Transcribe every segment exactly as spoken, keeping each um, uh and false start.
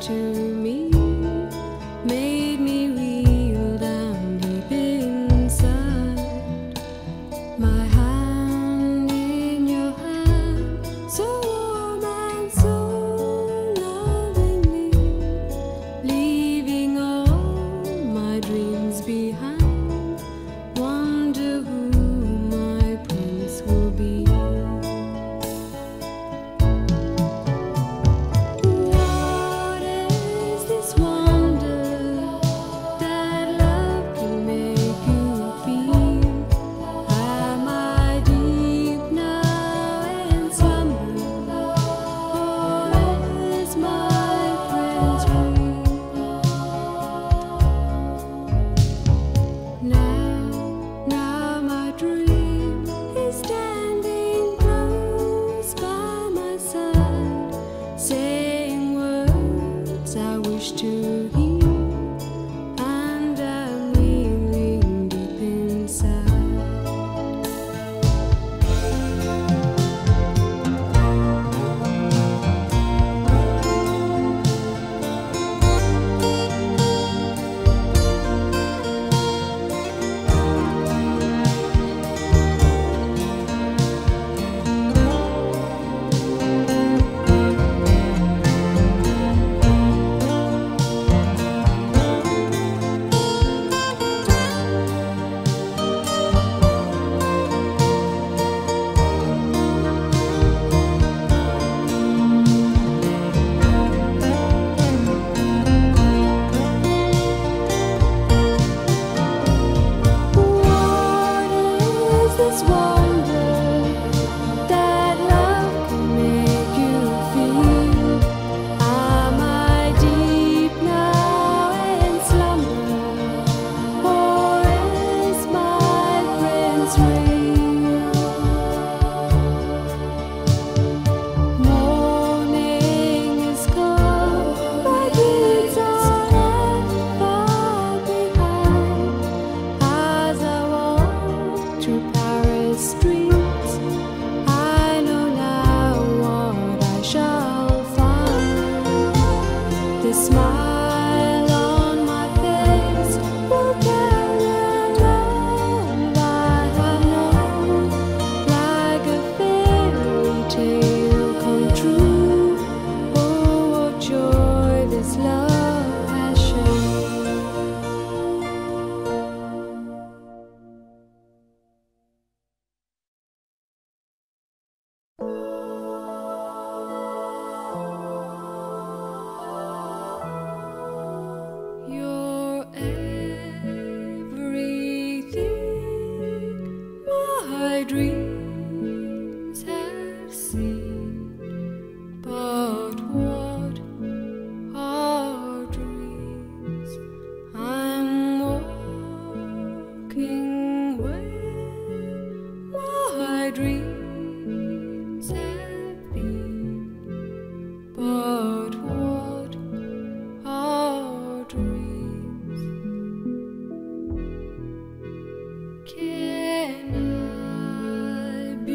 to me, made me real down deep inside. My hand in your hand, so warm and so lovingly, leaving all my dreams behind. Wonder who my prince will be. What is this wonder that love can make you feel? Am I deep now in slumber, or is my prince real? Now, now my dream is standing close by my side, saying words I wish to hear, and I'm kneeling deep inside. What is this wonder that love can make you feel? Am I deep now in slumber, or is my prince real? Morning is come, my deeds are left far behind. As I walk through Paris streets, I know now what I shall find. The smile on my face will carry love I have known, like a fairy tale come true. Oh, what joy this love has shown. You're everything my dreams have seen, but what are dreams? I'm walking where my dreams have been, but what are dreams? Can I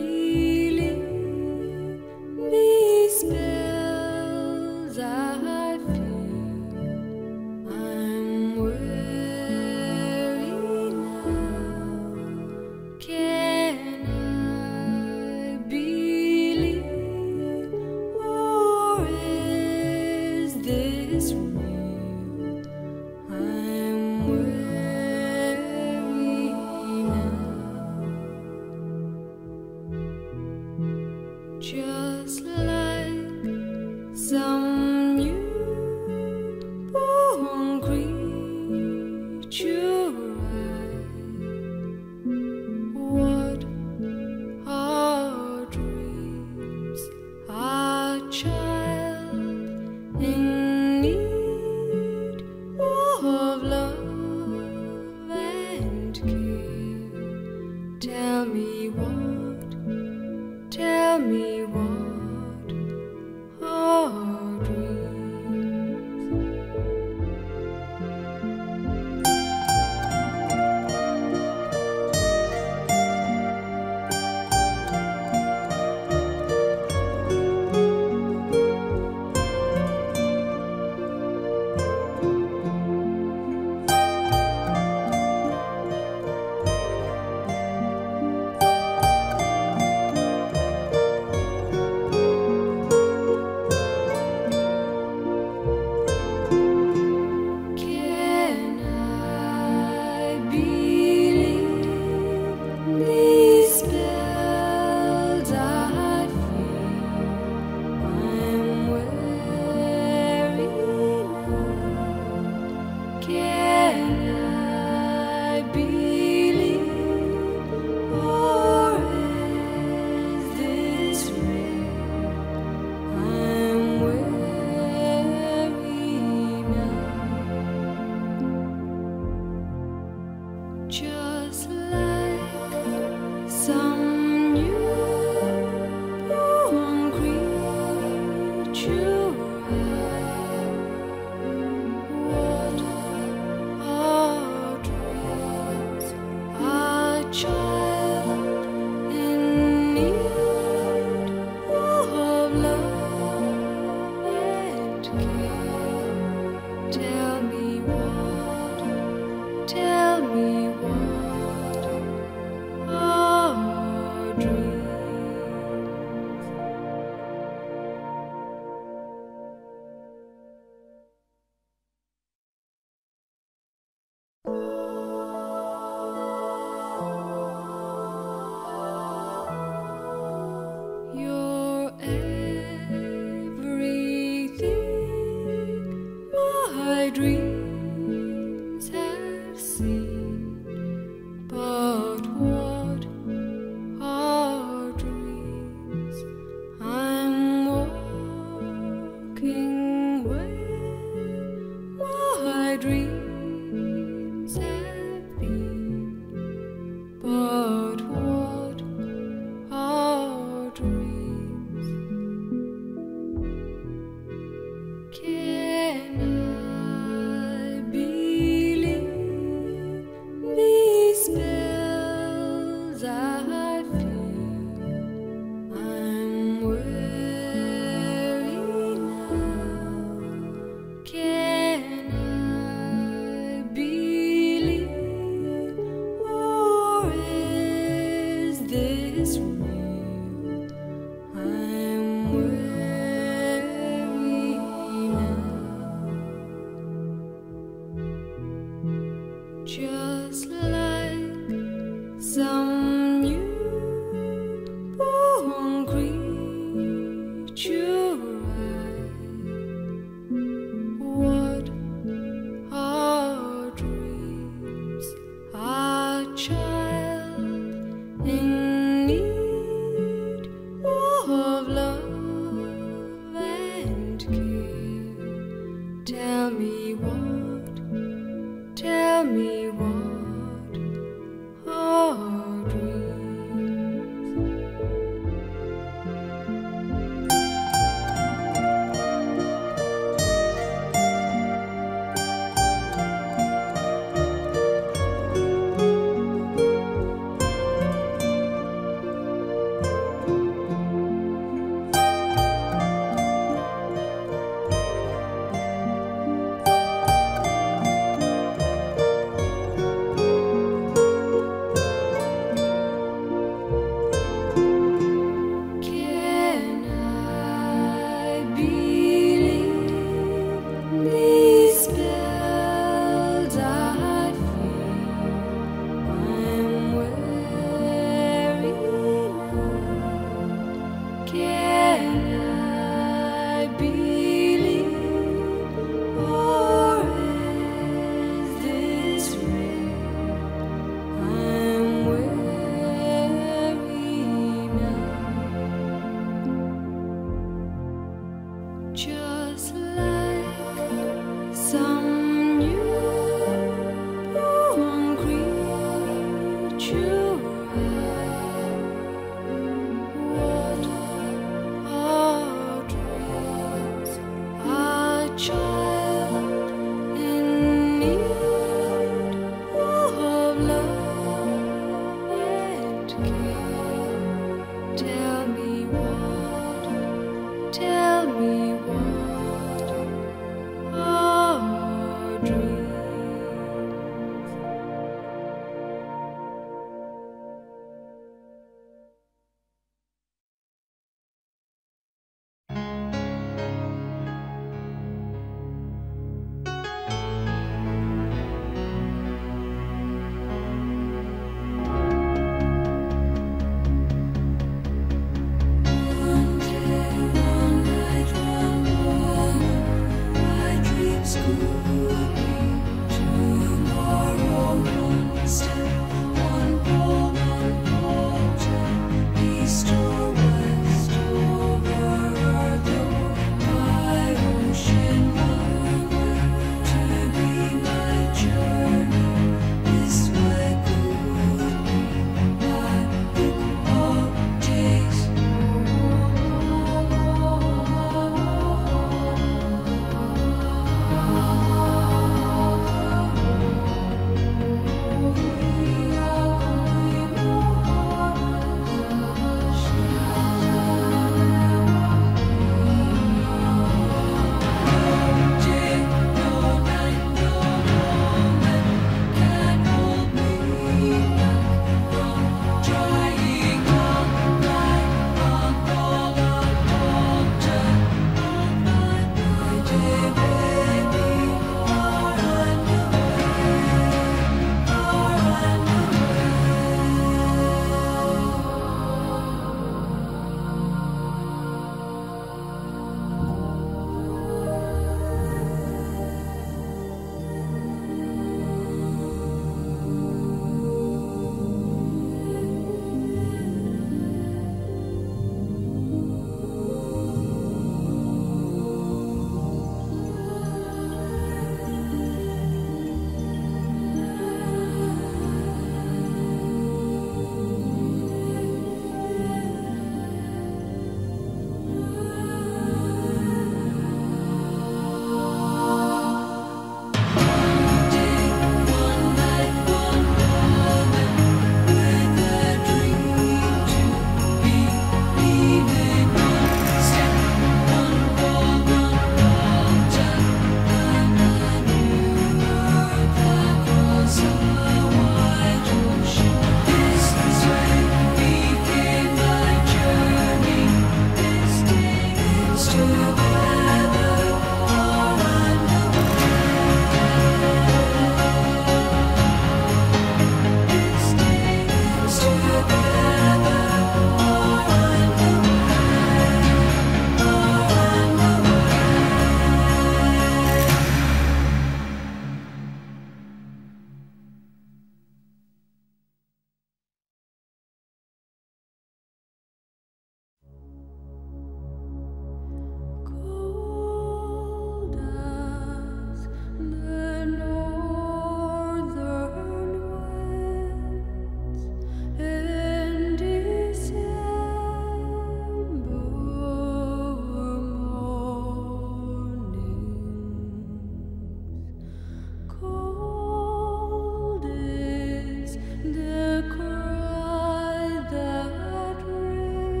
believe these spells I feel? I'm weary now. Can I believe, or is this real? I'm weary now. Just like some newborn creature, what are dreams? A child in need of love and care. Tell me what, tell me what